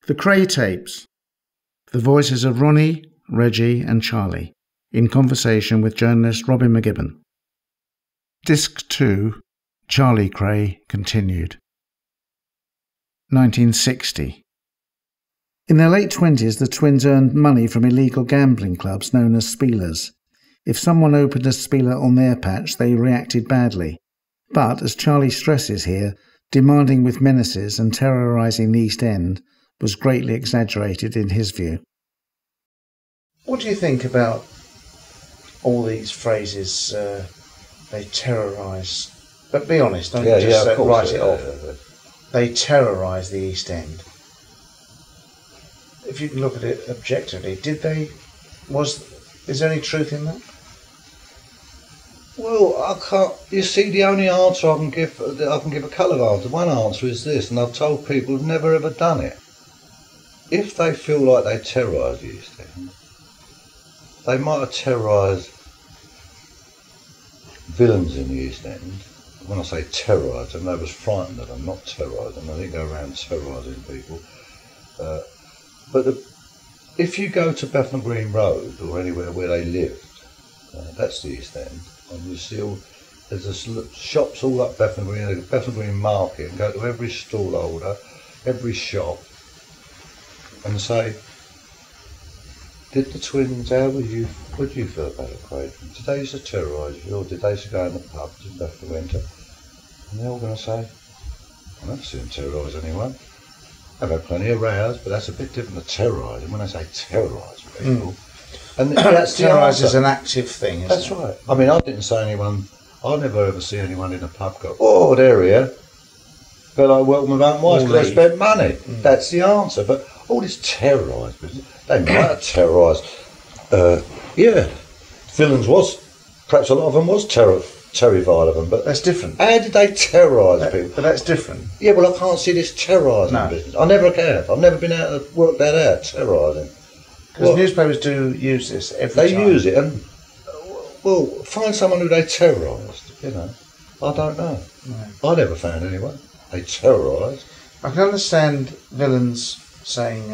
The Kray tapes. The voices of Ronnie, Reggie and Charlie in conversation with journalist Robin McGibbon. Disc 2, Charlie Kray continued. 1960. In their late 20s, the twins earned money from illegal gambling clubs known as spielers. If someone opened a spieler on their patch, they reacted badly. But, as Charlie stresses here, demanding with menaces and terrorising the East End was greatly exaggerated in his view. What do you think about all these phrases, they terrorise? But be honest, don't just write it off. They terrorise the East End. If you can look at it objectively, is there any truth in that? Well, I can't. You see, the only answer I can give a couple of answers. One answer is this, and I've told people who've never ever done it. If they feel like they terrorise the East End, they might have terrorised villains in the East End. When I say terrorise them, they was frightened of them, not terrorise them. I didn't go around terrorising people. But if you go to Bethnal Green Road or anywhere where they lived, that's the East End, and you see there's shops all up Bethnal Green Market, and go to every stallholder, every shop, and say, did the twins, what do you feel about it, Craig? Did they used to terrorise you, or did they used to go in the pub in Bethnal Winter? And they're all going to say, I've never seen them terrorise anyone. I've had plenty of rows, but that's a bit different to terrorise. And when I say terrorise people, and that's terrorise is an active thing, isn't That's right. I mean, I didn't say anyone. I never ever see anyone in a pub go, "Oh, there he is." But I welcome them out twice because they spent money. That's the answer. But all this terrorise business, they might have terrorised. Villains was. Perhaps a lot of them was terrified of them, but that's different. How did they terrorise people? But that's different. Yeah, well, I can't see this terrorising business. I never have. I've never been able to work that out, terrorising. Because newspapers do use this every time. They use it, and well, find someone who they terrorised. You know, I don't know. No. I never found anyone they terrorised. I can understand villains saying,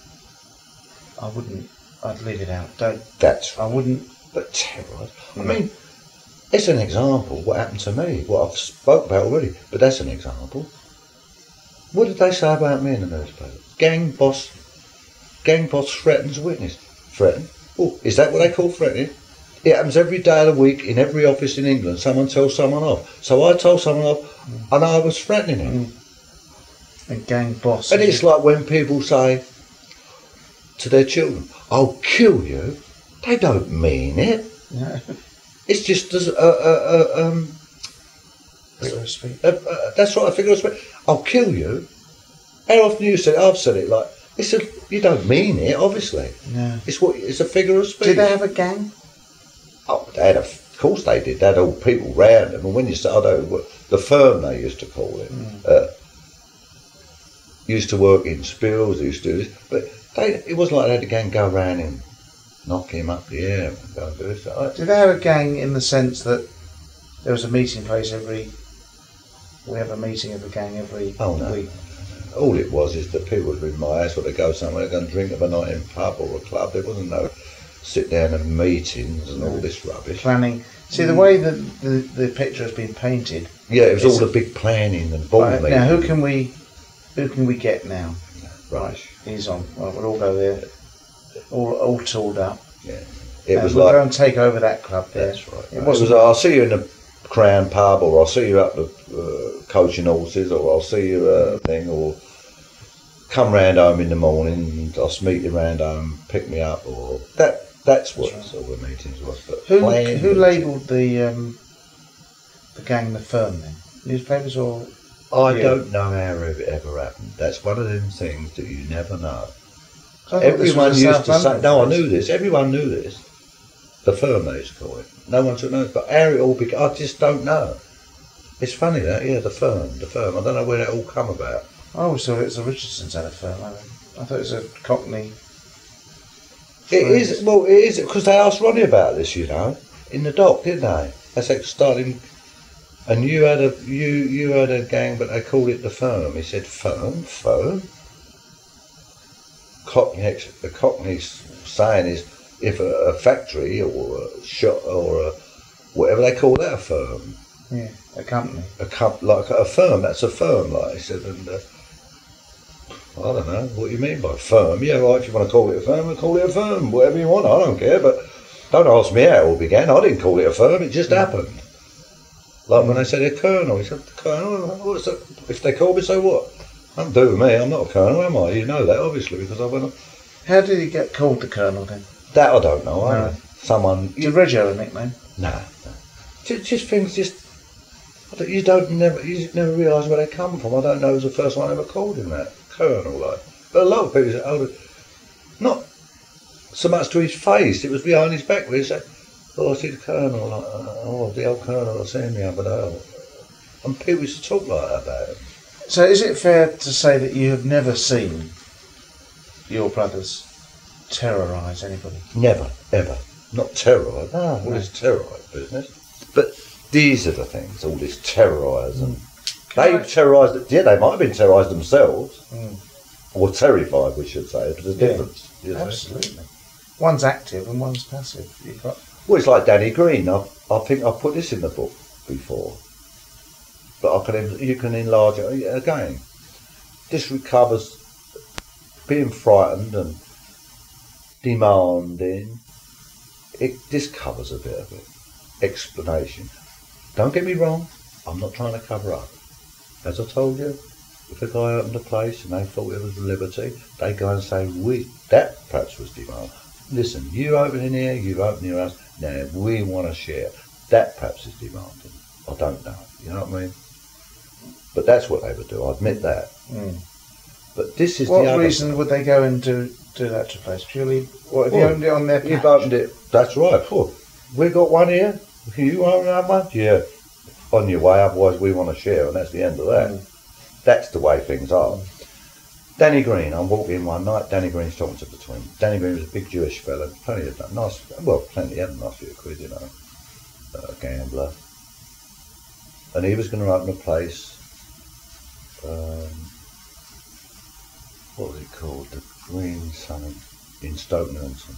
I'd leave it out. That's right. I wouldn't. But terrorised. I mean, it's an example. What happened to me? What I've spoke about already. But that's an example. What did they say about me in the newspaper? Gang boss threatens witness. Threaten? Oh, is that what they call threatening? It happens every day of the week in every office in England. Someone tells someone off. So I told someone off, and I was threatening him. A gang boss. And it's like when people say to their children, "I'll kill you." They don't mean it. No. It's just figure of speech. That's right, a figure of speech. I'll kill you. How often you said it? I've said it like you don't mean it, obviously. No. It's a figure of speech. Did they have a gang? Oh, of course they did. They had all people round them. And when you say, I don't know, the firm they used to call it, used to work in spills, used to do this, but it wasn't like they had a gang go around and knock him up the air and go and do this. Did they have a gang in the sense that there was a meeting place we have a meeting of the gang every week? All it was is that people would be in my house, or they go somewhere, they go and drink of a night in a pub or a club. There wasn't no sit down and meetings and all this rubbish. Planning. See, the way that the picture has been painted. Yeah, it was all the big planning and board meetings. Now, who can we get now? Right. He's on. Well, we'll all go there. All tooled up. Yeah. It was we'll like, go and take over that club there. That's right. It was I'll see you in the Crown pub, or I'll see you up the coaching horses, or I'll see you thing, or come round home in the morning and I'll meet you round home, pick me up, or that's what all the meetings was. But who labelled the gang the firm then? Newspapers or? I don't know how it ever happened. That's one of them things that you never know. Everyone used to say, no, I knew this. Everyone knew this. The firm they used to call it. No one took notice. But how it all began, I just don't know. It's funny that, the firm. I don't know where that all come about. Oh, so it's the Richardsons had a firm. I thought it was a Cockney. It is. Well, it is because they asked Ronnie about this, in the dock, didn't they? That's like starting. And you had a gang, but they called it the firm. He said, firm? the Cockney saying is, if a factory or a shop or whatever they call that, a firm. Yeah, a company. Like a firm, that's a firm, like I said, and I don't know, what you mean by firm? Yeah, right, if you want to call it a firm, call it a firm, whatever you want, I don't care, but don't ask me how it all began. I didn't call it a firm, it just happened. Like when they said a colonel, he said, colonel, what's that? If they call me, so what? Don't do with me, I'm not a colonel, am I? You know that, obviously, because I went on. How did he get called the colonel then? That I don't know, No. Someone... Did Reggie have a nickname? Nah. Just things, you never realise where they come from. I don't know who's the first one ever called him that. Colonel, like. But a lot of people say, not so much to his face, it was behind his back where he said, oh, I see the colonel, like, oh, the old colonel, I seen the other day. And people used to talk like that about him. So is it fair to say that you have never seen your brothers terrorise anybody? Never, ever. Not terrorise. No, all this terrorise business. But these are the things, all this terrorise. And they've terrorised, they might have been terrorised themselves. Or terrified, we should say. There's a difference. Absolutely. One's active and one's passive. Well, it's like Danny Green. I think I've put this in the book before. But you can enlarge it again. This recovers being frightened and demanding. This covers a bit of it. Explanation. Don't get me wrong, I'm not trying to cover up. As I told you, if a guy opened a place and they thought it was liberty, they go and say, that perhaps was demand. Listen, you open in here, you open your house, now we want to share. That perhaps is demanding. I don't know, you know what I mean? But that's what they would do, I admit that. But this is what reason would they go and do that to a place? Purely, what, if you opened it on their patch? You've opened it, that's right. Oh, we got one here, you want to have one? Yeah, on your way, otherwise we want to share, and that's the end of that. That's the way things are. Danny Green, I'm walking in one night, Danny Green's talking to the twin. Danny Green was a big Jewish fella, plenty had a nice few quid, you know, a gambler. And he was going to open a place, what was it called? The Green something in Stoke Newington.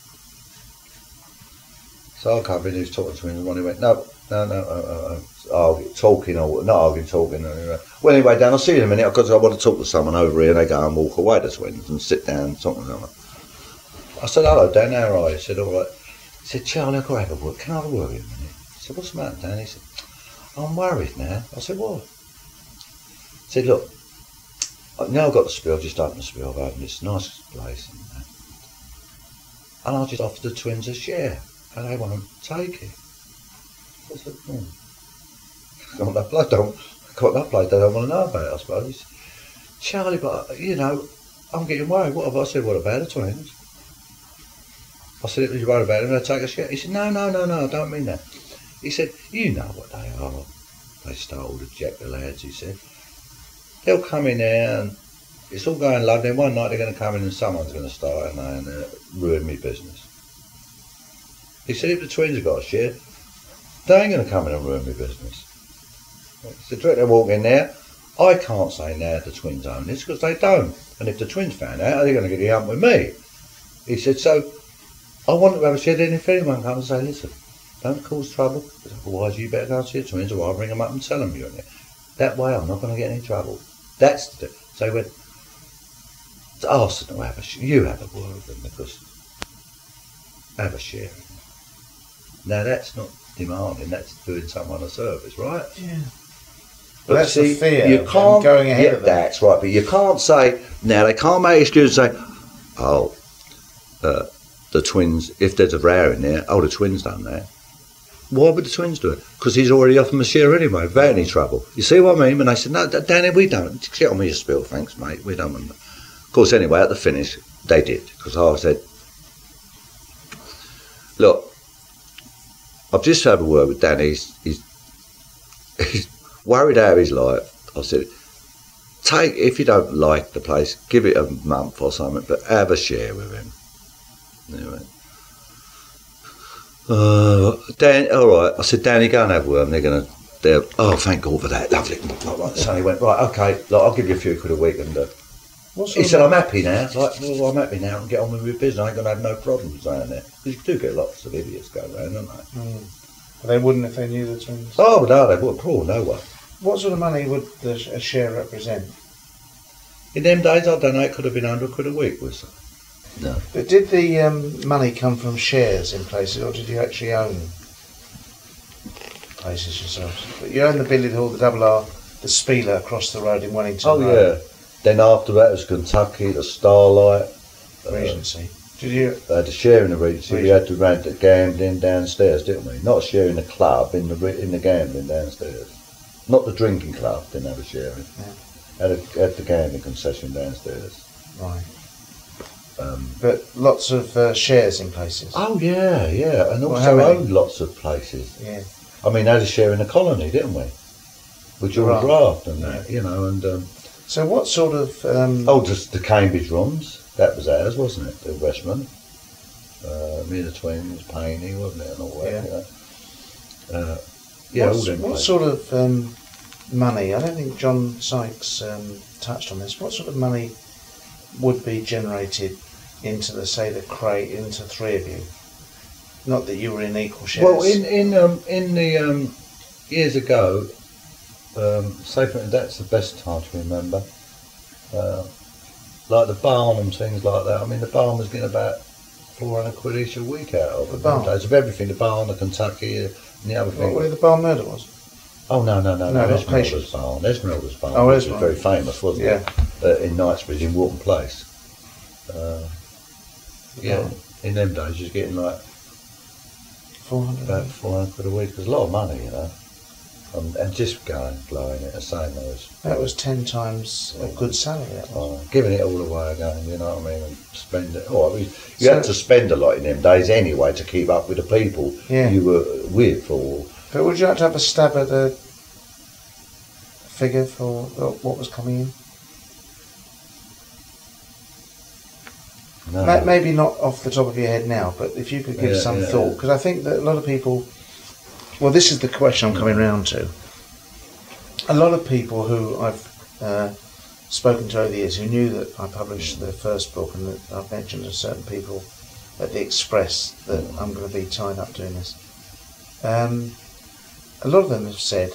So I come in, he was talking to him, and Ronnie went, no, talking. Well, anyway, Dan, I'll see you in a minute, because I want to talk to someone over here, and they go and walk away, the twins, and sit down and talk to someone. I said, hello, Dan, how are you? He said, all right. He said, Charlie, I've got to have a word. Can I have a word with you a minute? I said, what's the matter, Dan? He said, I'm worried now. I said, what? He said, look, now I've got the spiel, I've just opened the spiel, I've opened this nice place, and I just offered the twins a share, and they won't take it. I said, got that bloke, they don't want to know about it, I suppose. He said, Charlie, but, you know, I'm getting worried. What have I said? What about the twins? I said, if you're worried about them, they'll take a share. He said, no, I don't mean that. He said, you know what they are. They stole the Jack the lads, he said. They'll come in there and it's all going lovely. One night they're going to come in and someone's going to start and ruin me business. He said, if the twins have got a share, they ain't going to come in and ruin me business. He said, direct they walk in there, I can't say now the twins own this because they don't. And if the twins found out, they're going to get the hump with me. He said, so I want to have a share, then if anyone comes and say, listen, don't cause trouble, otherwise you better go and see the twins or I'll ring them up and tell them you're in there. That way I'm not going to get any trouble. That's the so he went, ask them to have a share. You have a word with them because have a share. Now that's not demanding, that's doing someone a service, right? Yeah. But that's see, the fear you can't going ahead of them. That's right, but you can't say now they can't make excuses and say, oh, the twins, if there's a row in there, oh the twins done that. Why would the twins do it? Because he's already offered them a share anyway, without any trouble. You see what I mean? And they said, no, Danny, we don't. Get on with your spiel, thanks, mate. We don't want them. Of course, anyway, at the finish, they did. Because I said, look, I've just had a word with Danny. He's worried out of his life. I said, if you don't like the place, give it a month or something, but have a share with him. Anyway. Dan, all right. I said, Danny, go and have a word. And oh, thank God for that. Lovely. So he went, right, okay, look, I'll give you a few quid a week. And He said, I'm happy now. It's like, well, I'm happy now and get on with my business. I ain't going to have no problems down there. Because you do get lots of idiots go around, don't they? But they wouldn't if they knew the twins. Oh, no, they wouldn't. Oh, no way. What sort of money would a share represent? In them days, I don't know, it could have been 100 quid a week, was it? No. But did the money come from shares in places, or did you actually own places yourselves? But you own the Billiard Hall, the Double R, the Spieler across the road in Wellington. Oh, yeah. Then after that was Kentucky, the Starlight. Regency. Did you? They had a share in the Regency. We had to rent the gambling downstairs, didn't we? Not a share in the club, in the gambling downstairs. Not the drinking club, didn't have a share in. Yeah. Had the gambling concession downstairs. Right. But lots of shares in places. Oh, yeah, yeah. And also owned lots of places. Yeah. I mean, had a share in the colony, didn't we? Which all graft and that, you know, and... so what sort of... just the Cambridge rooms. That was ours, wasn't it? The Westman. Me and the twins, Painey, wasn't it? And all that, you know. All them what places. sort of money, I don't think John Sykes touched on this, what sort of money would be generated into the Kray, into three of you? Not that you were in equal shares. Well, in the years ago, say for instance, that's the best time to remember. Like the barn and things like that. I mean, the barn was getting about 400 quid each a week out of the barn. Days of everything. The barn, the Kentucky, and the other thing. Where the barn murder was? Oh no! Esmeralda's barn. Esmeralda's barn. Oh, which was very famous, wasn't it? In Knightsbridge, in Wharton Place. In them days, you was getting like 400. About 400 quid a week. It was a lot of money, you know. And just blowing it the same as that was 10 times a good salary. That was. Giving it all away again, you know what I mean, and spend it. I mean, you had to spend a lot in them days anyway to keep up with the people you were with. But would you like to have a stab at the figure for what was coming in? No. Maybe not off the top of your head now, but if you could give some thought, because I think that a lot of people. Well, this is the question I'm coming round to. A lot of people who I've spoken to over the years who knew that I published the first book, and that I've mentioned to certain people at the Express that I'm going to be tied up doing this. A lot of them have said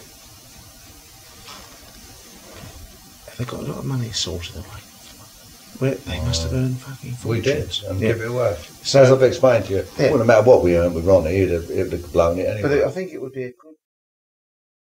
they've got a lot of money sorted away. They must have earned fucking fortunes. We did, and give it away. So, as I've explained to you, it wouldn't matter what we earned with Ronnie, he'd have blown it anyway. But I think it would be a good